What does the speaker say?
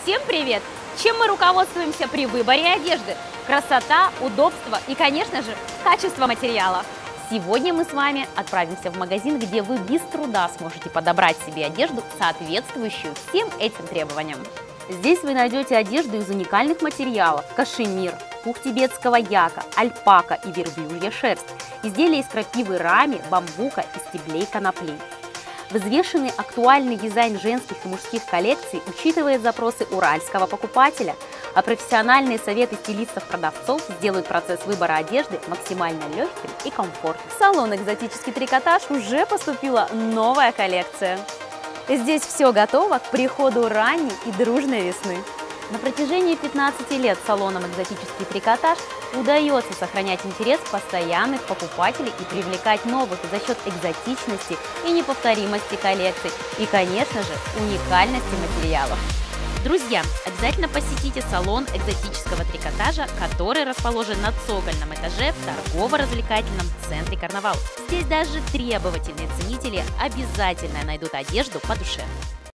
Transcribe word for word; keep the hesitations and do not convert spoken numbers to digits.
Всем привет! Чем мы руководствуемся при выборе одежды? Красота, удобство и, конечно же, качество материала. Сегодня мы с вами отправимся в магазин, где вы без труда сможете подобрать себе одежду, соответствующую всем этим требованиям. Здесь вы найдете одежду из уникальных материалов: кашемир, пух тибетского яка, альпака и верблюжья шерсть, изделия из крапивы рами, бамбука и стеблей конопли. Взвешенный актуальный дизайн женских и мужских коллекций учитывает запросы уральского покупателя, а профессиональные советы стилистов-продавцов сделают процесс выбора одежды максимально легким и комфортным. В салон «Экзотический трикотаж» уже поступила новая коллекция. Здесь все готово к приходу ранней и дружной весны. На протяжении пятнадцати лет салоном «Экзотический трикотаж» удается сохранять интерес постоянных покупателей и привлекать новых за счет экзотичности и неповторимости коллекций и, конечно же, уникальности материалов. Друзья, обязательно посетите салон экзотического трикотажа, который расположен на цокольном этаже в торгово-развлекательном центре «Карнавал». Здесь даже требовательные ценители обязательно найдут одежду по душе.